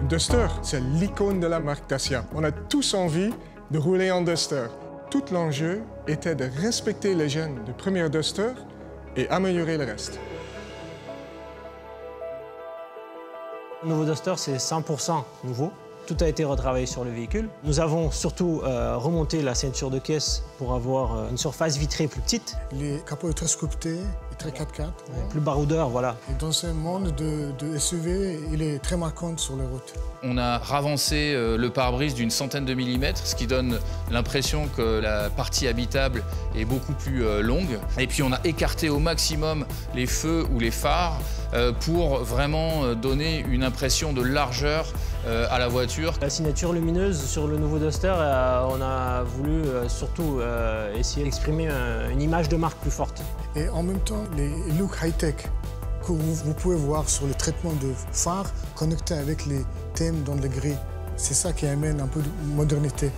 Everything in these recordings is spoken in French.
Duster, c'est l'icône de la marque Dacia. On a tous envie de rouler en Duster. Tout l'enjeu était de respecter les gènes du premier Duster et améliorer le reste. Le nouveau Duster, c'est 100% nouveau. Tout a été retravaillé sur le véhicule. Nous avons surtout remonté la ceinture de caisse pour avoir une surface vitrée plus petite. Les capots sont très sculptés, très 4x4. Plus baroudeur, voilà. Et dans ce monde de SUV, il est très marquant sur les routes. On a ravancé le pare-brise d'une centaine de millimètres, ce qui donne l'impression que la partie habitable est beaucoup plus longue. Et puis on a écarté au maximum les feux ou les phares pour vraiment donner une impression de largeur à la voiture. La signature lumineuse sur le nouveau Duster, on a voulu surtout essayer d'exprimer une image de marque plus forte. Et en même temps, les looks high-tech que vous pouvez voir sur le traitement de phare connecté avec les thèmes dans le gris. C'est ça qui amène un peu de modernité.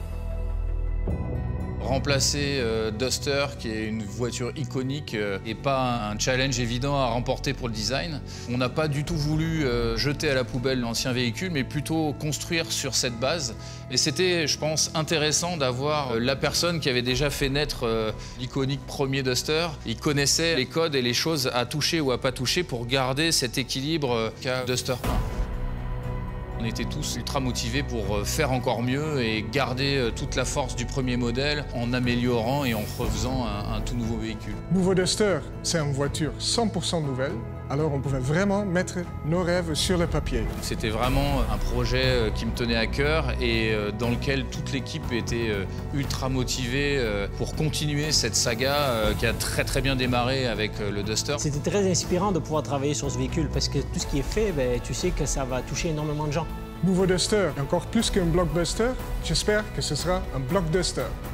Remplacer Duster, qui est une voiture iconique, n'est pas un challenge évident à remporter pour le design. On n'a pas du tout voulu jeter à la poubelle l'ancien véhicule, mais plutôt construire sur cette base. Et c'était, je pense, intéressant d'avoir la personne qui avait déjà fait naître l'iconique premier Duster. Il connaissait les codes et les choses à toucher ou à pas toucher pour garder cet équilibre qu'a Duster 1. On était tous ultra motivés pour faire encore mieux et garder toute la force du premier modèle en améliorant et en refaisant un tout nouveau véhicule. Nouveau Duster, c'est une voiture 100% nouvelle, alors on pouvait vraiment mettre nos rêves sur le papier. C'était vraiment un projet qui me tenait à cœur et dans lequel toute l'équipe était ultra motivée pour continuer cette saga qui a très bien démarré avec le Duster. C'était très inspirant de pouvoir travailler sur ce véhicule parce que tout ce qui est fait, tu sais que ça va toucher énormément de gens. Nouveau Duster, encore plus qu'un blockbuster, j'espère que ce sera un blockbuster.